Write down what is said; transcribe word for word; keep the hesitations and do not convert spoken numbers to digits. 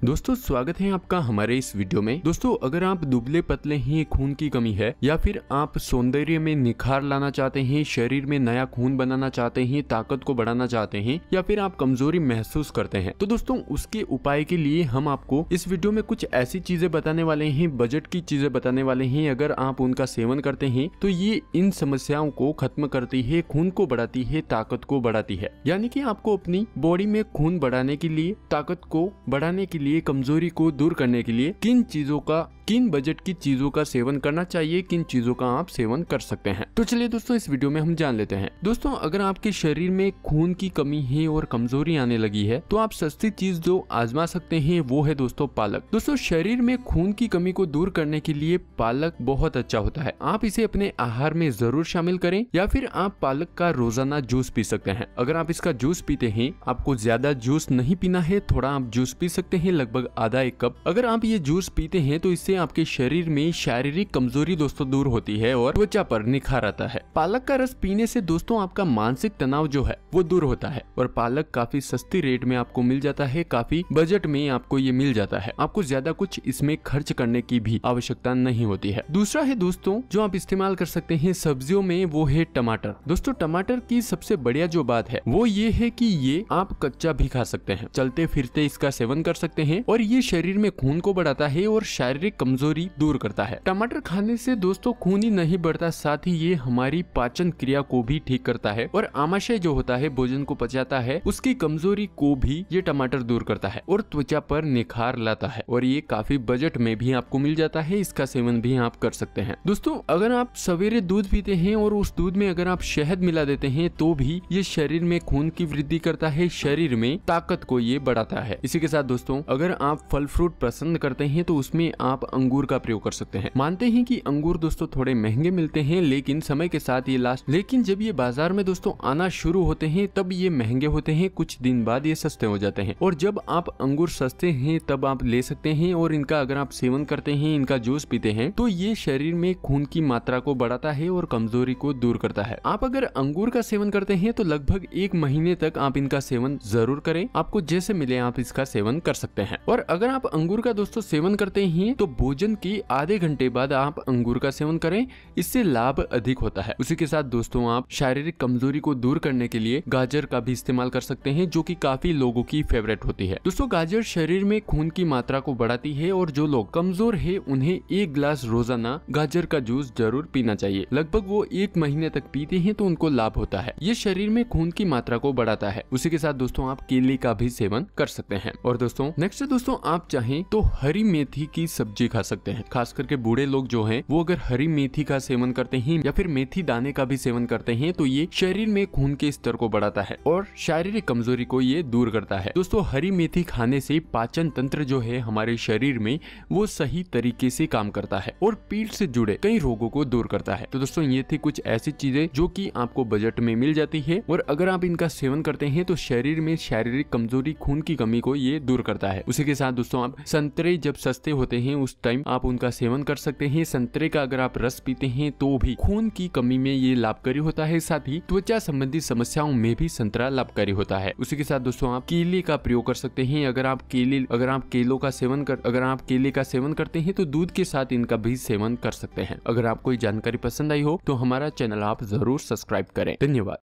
दोस्तों स्वागत है आपका हमारे इस वीडियो में। दोस्तों अगर आप दुबले पतले हैं, खून की कमी है या फिर आप सौंदर्य में निखार लाना चाहते हैं, शरीर में नया खून बनाना चाहते हैं, ताकत को बढ़ाना चाहते हैं या फिर आप कमजोरी महसूस करते हैं, तो दोस्तों उसके उपाय के लिए हम आपको इस वीडियो में कुछ ऐसी चीजें बताने वाले हैं, बजट की चीजें बताने वाले हैं। अगर आप उनका सेवन करते हैं तो ये इन समस्याओं को खत्म करती है, खून को बढ़ाती है, ताकत को बढ़ाती है। यानी कि आपको अपनी बॉडी में खून बढ़ाने के लिए, ताकत को बढ़ाने के लिए, कमजोरी को दूर करने के लिए किन चीजों का, किन बजट की चीजों का सेवन करना चाहिए, किन चीजों का आप सेवन कर सकते हैं। तो चलिए दोस्तों इस वीडियो में हम जान लेते हैं। दोस्तों अगर आपके शरीर में खून की कमी है और कमजोरी आने लगी है तो आप सस्ती चीज जो आजमा सकते हैं वो है दोस्तों पालक। दोस्तों शरीर में खून की कमी को दूर करने के लिए पालक बहुत अच्छा होता है। आप इसे अपने आहार में जरूर शामिल करें या फिर आप पालक का रोजाना जूस पी सकते हैं। अगर आप इसका जूस पीते हैं, आपको ज्यादा जूस नहीं पीना है, थोड़ा आप जूस पी सकते हैं, लगभग आधा एक कप। अगर आप ये जूस पीते हैं तो इससे आपके शरीर में शारीरिक कमजोरी दोस्तों दूर होती है और त्वचा पर निखार आता है। पालक का रस पीने से दोस्तों आपका मानसिक तनाव जो है वो दूर होता है और पालक काफी सस्ती रेट में आपको मिल जाता है, काफी बजट में आपको ये मिल जाता है। आपको ज्यादा कुछ इसमें खर्च करने की भी आवश्यकता नहीं होती है। दूसरा है दोस्तों जो आप इस्तेमाल कर सकते हैं सब्जियों में, वो है टमाटर। दोस्तों टमाटर की सबसे बढ़िया जो बात है वो ये है कि ये आप कच्चा भी खा सकते हैं, चलते फिरते इसका सेवन कर सकते हैं और ये शरीर में खून को बढ़ाता है और शारीरिक कमजोरी दूर करता है। टमाटर खाने से दोस्तों खून ही नहीं बढ़ता, साथ ही ये हमारी पाचन क्रिया को भी ठीक करता है और आमाशय जो होता है, भोजन को पचाता है, उसकी कमजोरी को भी ये टमाटर दूर करता है और त्वचा पर निखार लाता है और ये काफी बजट में भी आपको मिल जाता है। इसका सेवन भी आप कर सकते हैं। दोस्तों अगर आप सवेरे दूध पीते हैं और उस दूध में अगर आप शहद मिला देते हैं तो भी ये शरीर में खून की वृद्धि करता है, शरीर में ताकत को ये बढ़ाता है। इसी के साथ दोस्तों अगर आप फल फ्रूट पसंद करते हैं तो उसमें आप अंगूर का प्रयोग कर सकते हैं। मानते हैं कि अंगूर दोस्तों थोड़े महंगे मिलते हैं, लेकिन समय के साथ ये लास्ट लेकिन जब ये बाजार में दोस्तों आना शुरू होते हैं तब ये महंगे होते हैं, कुछ दिन बाद ये सस्ते हो जाते हैं और जब आप अंगूर सस्ते हैं तब आप ले सकते हैं और इनका अगर आप सेवन करते हैं, इनका जूस पीते हैं तो ये शरीर में खून की मात्रा को बढ़ाता है और कमजोरी को दूर करता है। आप अगर अंगूर का सेवन करते हैं तो लगभग एक महीने तक आप इनका सेवन जरूर करें, आपको जैसे मिले आप इसका सेवन कर सकते हैं। और अगर आप अंगूर का दोस्तों सेवन करते हैं तो भोजन के आधे घंटे बाद आप अंगूर का सेवन करें, इससे लाभ अधिक होता है। उसी के साथ दोस्तों आप शारीरिक कमजोरी को दूर करने के लिए गाजर का भी इस्तेमाल कर सकते हैं, जो कि काफी लोगों की फेवरेट होती है। दोस्तों गाजर शरीर में खून की मात्रा को बढ़ाती है और जो लोग कमजोर है उन्हें एक गिलास रोजाना गाजर का जूस जरूर पीना चाहिए। लगभग वो एक महीने तक पीते हैं तो उनको लाभ होता है। ये शरीर में खून की मात्रा को बढ़ाता है। उसी के साथ दोस्तों आप केले का भी सेवन कर सकते हैं। और दोस्तों नेक्स्ट दोस्तों आप चाहें तो हरी मेथी की सब्जी खा सकते हैं। खास करके बूढ़े लोग जो हैं वो अगर हरी मेथी का सेवन करते हैं या फिर मेथी दाने का भी सेवन करते हैं तो ये शरीर में खून के स्तर को बढ़ाता है और शारीरिक कमजोरी को ये दूर करता है। दोस्तों हरी मेथी खाने से पाचन तंत्र जो है हमारे शरीर में वो सही तरीके से काम करता है और पीठ से जुड़े कई रोगों को दूर करता है। तो दोस्तों ये थी कुछ ऐसी चीजें जो कि आपको बजट में मिल जाती है और अगर आप इनका सेवन करते हैं तो शरीर में शारीरिक कमजोरी, खून की कमी को ये दूर करता है। उसी के साथ दोस्तों आप संतरे जब सस्ते होते हैं उस टाइम आप उनका सेवन कर सकते हैं। संतरे का अगर आप रस पीते हैं तो भी खून की कमी में ये लाभकारी होता है, साथ ही त्वचा संबंधी समस्याओं में भी संतरा लाभकारी होता है। उसी के साथ दोस्तों आप केले का प्रयोग कर सकते हैं। अगर आप केले अगर आप केलों का सेवन कर अगर आप केले का सेवन करते हैं तो दूध के साथ इनका भी सेवन कर सकते हैं। अगर आपको ये जानकारी पसंद आई हो तो हमारा चैनल आप जरूर सब्सक्राइब करें। धन्यवाद।